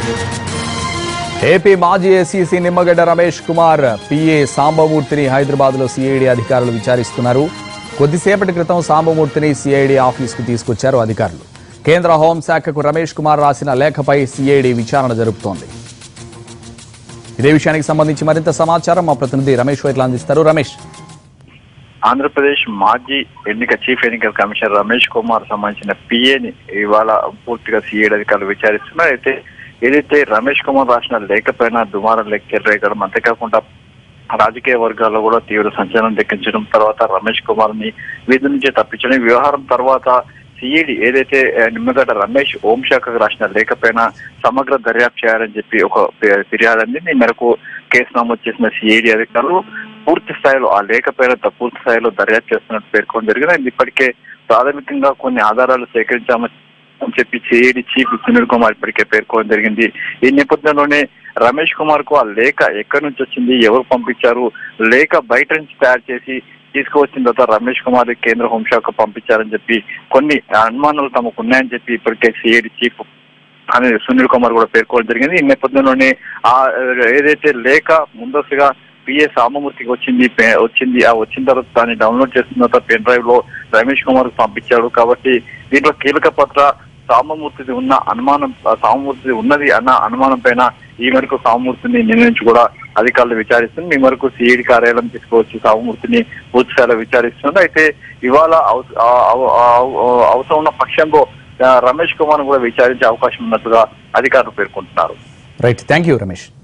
AP మాజీ SEC Nimmagadda Ramesh Kumar PA సాంబమూర్తిని హైదరాబాద్ లో సిఐడి అధికారులు విచారిస్తున్నారు. కొద్దిసేపటి క్రితం సాంబమూర్తిని సిఐడి ఆఫీసుకు తీసుకొచ్చారు అధికారులు. కేంద్ర హోంశాఖకు రమేష్ కుమార్ రాసిన లేఖపై సిఐడి విచారణ జరుపుతోంది. ఇదే విషయానికి సంబంధించి మరింత సమాచారం మా ప్రతినిధి రమేష్ వైట్ల అందిస్తారు. రమేష్, ఆంధ్రప్రదేశ్ మాజీ చీఫ్ ఎన్నికల కమిషనర్ రమేష్ కుమార్ సంబంధించిన పిఏని ఇవాళ పూర్తిగా సిఐడి అధికారులు విచారిస్తున్నారు. అయితే ఏదైతే రమేష్ కుమార్ రాసిన లేఖ పైన దుమారం రేగడం, అంతేకాకుండా రాజకీయ వర్గాల్లో కూడా తీవ్ర సంచలనం దక్కించడం, తర్వాత రమేష్ కుమార్ ని విధి నుంచే తప్పించడం వ్యవహారం తర్వాత సిఐడి ఏదైతే నిమ్మగడ్డ రమేష్ హోంశాఖకు రాసిన లేఖ పైన సమగ్ర దర్యాప్తు చేయాలని చెప్పి ఒక ఫిర్యాదు అంది. ఈ మేరకు కేసు నమోదు చేసిన సిఐడి అధికారులు పూర్తి స్థాయిలో ఆ లేఖ పైన పూర్తి స్థాయిలో దర్యాప్తు చేస్తున్నట్టు పేర్కొనడం జరిగింది. ఇప్పటికే ప్రాథమికంగా కొన్ని ఆధారాలు సేకరించామని చెప్పి సిఐడి చీఫ్ సునీల్ కుమార్ ఇప్పటికే పేర్కోవడం జరిగింది. ఈ నేపథ్యంలోనే రమేష్ కుమార్ కు ఆ లేఖ ఎక్కడి నుంచి వచ్చింది, ఎవరు పంపించారు, లేఖ బయట నుంచి తయారు చేసి తీసుకువచ్చిన తర్వాత రమేష్ కుమార్ కేంద్ర హోంశాఖ పంపించారని చెప్పి కొన్ని అనుమానాలు తమకు ఉన్నాయని చెప్పి ఇప్పటికే సిఐడి చీఫ్ అని సునీల్ కుమార్ కూడా పేర్కోవడం జరిగింది. ఈ నేపథ్యంలోనే ఆ ఏదైతే లేఖ ముందస్తుగా పిఏ సాంబమూర్తికి వచ్చిన తర్వాత దాన్ని డౌన్లోడ్ చేసిన తర్వాత పెన్ డ్రైవ్ లో రమేష్ కుమార్ కు పంపించాడు. కాబట్టి దీంట్లో కీలక పత్ర సాంబమూర్తిది ఉన్నది అన్న అనుమానం పైన ఈ మేరకు సాంబమూర్తిని నిర్ణయించి కూడా అధికారులు విచారిస్తుంది. ఈ మేరకు సిఐడి కార్యాలయం తీసుకువచ్చి సాంబమూర్తిని పూర్తి స్థాయిలో విచారిస్తుంది. అయితే ఇవాళ అవసరం ఉన్న పక్షంలో రమేష్ కుమార్ కూడా విచారించే అవకాశం ఉన్నట్టుగా అధికారులు పేర్కొంటున్నారు. Right, thank you Ramesh.